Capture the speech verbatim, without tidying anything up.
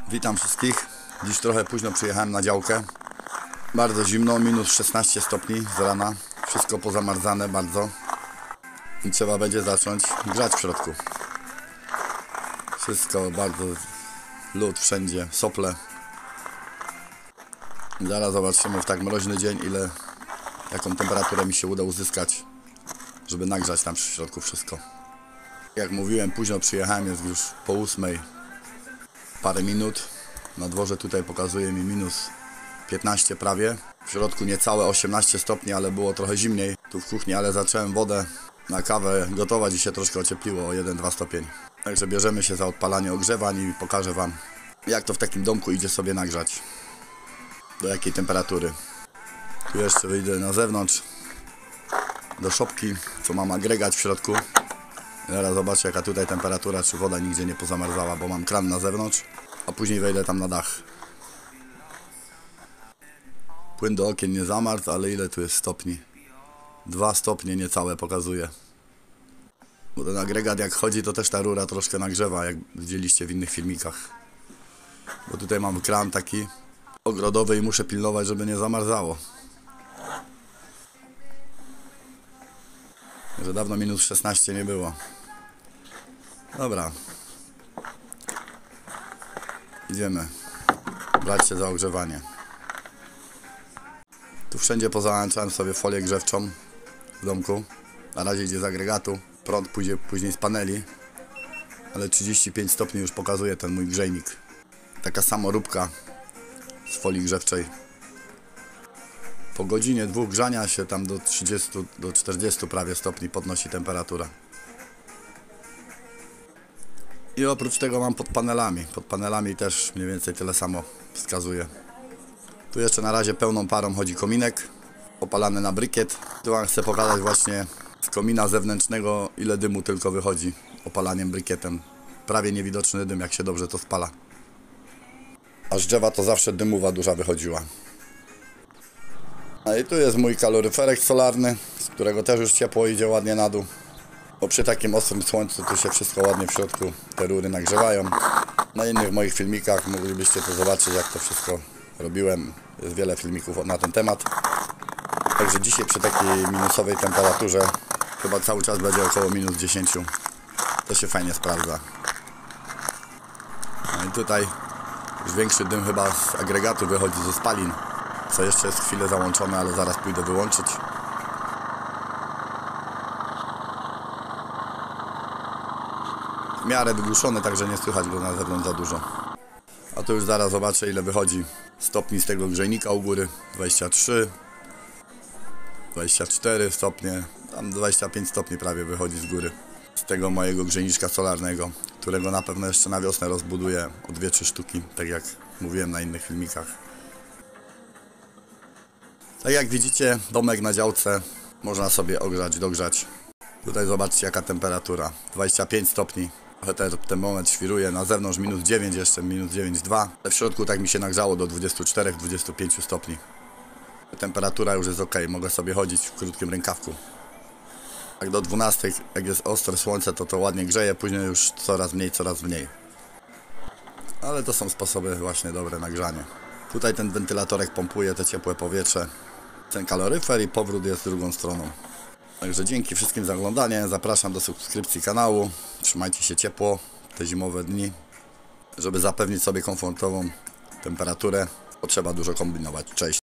Witam wszystkich. Dziś trochę późno przyjechałem na działkę. Bardzo zimno, minus szesnaście stopni z rana. Wszystko pozamarzane bardzo. I trzeba będzie zacząć grzać w środku. Wszystko bardzo... lód wszędzie, sople. Zaraz zobaczymy w tak mroźny dzień, ile... jaką temperaturę mi się uda uzyskać, żeby nagrzać tam w środku wszystko. Jak mówiłem, późno przyjechałem, jest już po ósmej. Parę minut. Na dworze tutaj pokazuje mi minus piętnaście prawie. W środku niecałe osiemnaście stopni, ale było trochę zimniej tu w kuchni, ale zacząłem wodę na kawę gotować i się troszkę ociepliło o jeden dwa stopień. Także bierzemy się za odpalanie ogrzewań i pokażę wam, jak to w takim domku idzie sobie nagrzać. Do jakiej temperatury. Tu jeszcze wyjdę na zewnątrz do szopki, co mam agregat w środku. Teraz zobaczę, jaka tutaj temperatura, czy woda nigdzie nie pozamarzała, bo mam kran na zewnątrz, a później wejdę tam na dach. Płyn do okien nie zamarzł, ale ile tu jest stopni? Dwa stopnie niecałe pokazuje. Bo ten agregat jak chodzi, to też ta rura troszkę nagrzewa, jak widzieliście w innych filmikach. Bo tutaj mam kran taki ogrodowy i muszę pilnować, żeby nie zamarzało. Że dawno minus szesnaście nie było. Dobra. Idziemy brać się za ogrzewanie. Tu wszędzie pozałączałem sobie folię grzewczą w domku. Na razie idzie z agregatu. Prąd pójdzie później z paneli. Ale trzydzieści pięć stopni już pokazuje ten mój grzejnik. Taka samoróbka z folii grzewczej. Po godzinie dwóch grzania się tam do trzydziestu, do czterdziestu prawie stopni podnosi temperatura. I oprócz tego mam pod panelami. Pod panelami też mniej więcej tyle samo wskazuje. Tu jeszcze na razie pełną parą chodzi kominek opalany na brykiet. Tu wam chcę pokazać właśnie z komina zewnętrznego, ile dymu tylko wychodzi opalaniem brykietem. Prawie niewidoczny dym, jak się dobrze to spala. A z drzewa to zawsze dymowa duża wychodziła. No i tu jest mój kaloryferek solarny, z którego też już ciepło idzie ładnie na dół. Bo przy takim ostrym słońcu tu się wszystko ładnie w środku, te rury nagrzewają. Na innych moich filmikach moglibyście to zobaczyć, jak to wszystko robiłem. Jest wiele filmików na ten temat. Także dzisiaj przy takiej minusowej temperaturze chyba cały czas będzie około minus dziesięć. To się fajnie sprawdza. No i tutaj już większy dym chyba z agregatu wychodzi ze spalin. Co jeszcze jest chwilę załączone, ale zaraz pójdę wyłączyć. W miarę wygłuszony, także nie słychać go na zewnątrz za dużo. A tu już zaraz zobaczę, ile wychodzi stopni z tego grzejnika u góry. dwadzieścia trzy, dwadzieścia cztery stopnie, tam dwadzieścia pięć stopni prawie wychodzi z góry. Z tego mojego grzejniczka solarnego, którego na pewno jeszcze na wiosnę rozbuduję o dwie trzy sztuki, tak jak mówiłem na innych filmikach. Tak jak widzicie, domek na działce można sobie ogrzać, dogrzać. Tutaj zobaczcie, jaka temperatura. dwadzieścia pięć stopni. Ten, ten moment świruje. Na zewnątrz minus dziewięć jeszcze, minus dziewięć przecinek dwa. Ale w środku tak mi się nagrzało do dwudziestu czterech do dwudziestu pięciu stopni. Temperatura już jest ok. Mogę sobie chodzić w krótkim rękawku. Tak do dwunastej, jak jest ostre słońce, to to ładnie grzeje. Później już coraz mniej, coraz mniej. Ale to są sposoby właśnie dobre na grzanie. Tutaj ten wentylatorek pompuje te ciepłe powietrze. Ten kaloryfer i powrót jest drugą stroną. Także dzięki wszystkim za oglądanie. Zapraszam do subskrypcji kanału. Trzymajcie się ciepło te zimowe dni. Żeby zapewnić sobie komfortową temperaturę, potrzeba dużo kombinować. Cześć!